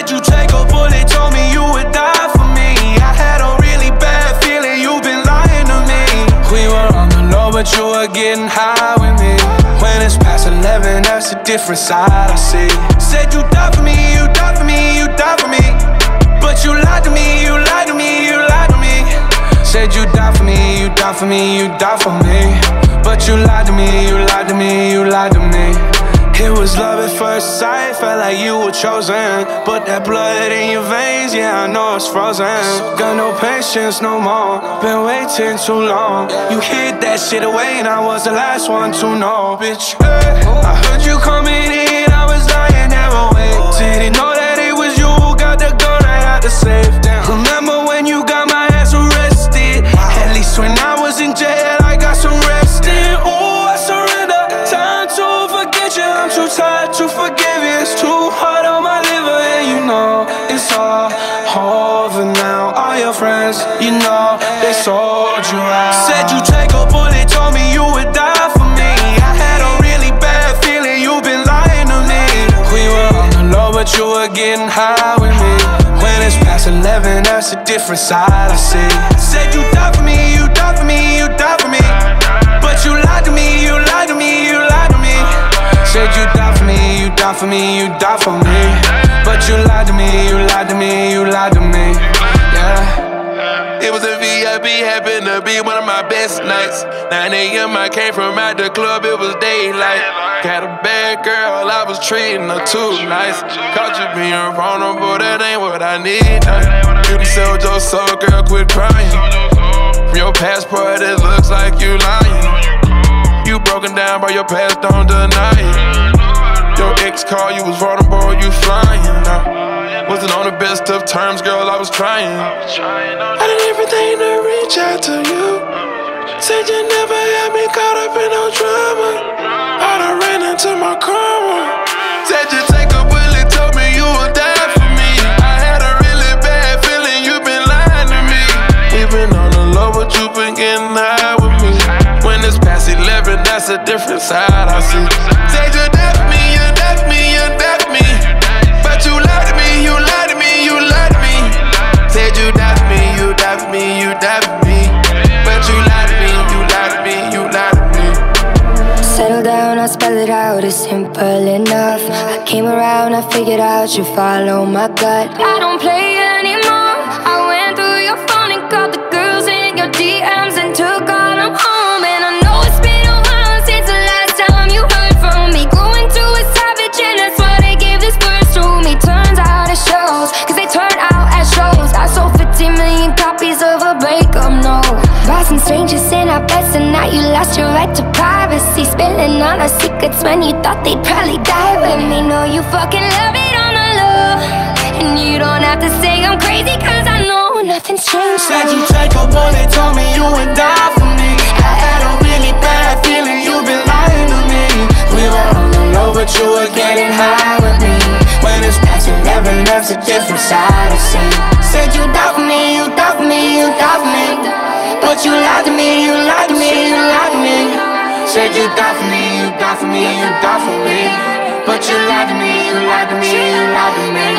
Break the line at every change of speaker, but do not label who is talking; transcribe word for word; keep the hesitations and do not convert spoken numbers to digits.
Said you take a bullet, told me you would die for me. I had a really bad feeling, you've been lying to me. We were on the low, but you were getting high with me. When it's past eleven, that's a different side I see. Said you die for me, you die for me, you die for me. But you lied to me, you lied to me, you lied to me. Said you die for me, you die for me, you die for me. But you lied to me, you lied to me, you lied to me. It was love at first sight, felt like you were chosen. But that blood in your veins, yeah, I know it's frozen. Got no patience no more, been waiting too long. You hid that shit away and I was the last one to know. Bitch, hey, I heard you coming in, I was lying there awake. Didn't know that it was you who got the gun right out the safe. Remember when you got my ass arrested? At least when I was in jail, I got some rest in. Ooh, I surrender, time to forget you. I'm too tired to forgive you. It's too hard on my liver, and you know it's all over now. All your friends, you know, they sold you out. Said you take a bullet, told me you would die for me. I had a really bad feeling, you've been lying to me. We were on the low, but you were getting high with me. When it's past eleven, that's a different side I see. Said you die for me, you die for me, you die for me. But you lied to me, you lied to me, you lied to me. Said you die for me, you die for me, you die for me. But you lied to me, you lied to me, you lied to me. Yeah.
It was a V I P, happened to be one of my best nights. nine A M I came from out the club, it was daylight. Got a bad girl, I was treating her too nice. Caught you being vulnerable, that ain't what I need. You can sell your soul, girl, quit crying. From your passport, it looks like you lying. You broken down by your past, don't deny it. Your ex called, you was vulnerable, you flying now. Wasn't on the best of terms, girl, I was trying. I did everything to reach out to you. Said you never had me caught up in no drama. I done ran into my karma. Said you take a bullet, told me you would die for me. I had a really bad feeling, you been lying to me. We been on the low, but you been getting high with me. When it's past eleven, that's a different side I see. Said you die for me, you die for me, you die for me. But you lied to me, you lied to me, you lied to me. Said you die for me, you die for me, you die for me. But you lied to me, you lied to me, you lied to me.
Settle down, I'll spell it out, it's simple enough. I came around, I figured out you follow my gut. I don't play anymore. I went through your phone and called the girls in your D Ms and took all them home. And I know it's been a while since the last time you heard from me. Grew into a savage and that's why they gave this verse to me. Turns out it shows, cause they turn out at shows. I sold fifty million copies of a breakup, no. Bought some strangers in our beds and now you lost your right to privacy. Spilling all our secrets when you thought they'd probably die with me. No, you fucking love it on the low. And you don't have to say I'm crazy cause I know nothing's changed.
Said you take a bullet, told me you would die for me. I had a really bad feeling, you've been lying to me. We were on the low, but you were getting high with me. When it's past eleven, that's a different side I see. Said you die for me, you die for me, you die for me. But you lied to me, you lied to me, you lied to me. Said you die for me, you die for me, you die for me. But you lied to me, you lied to me, you lied to me.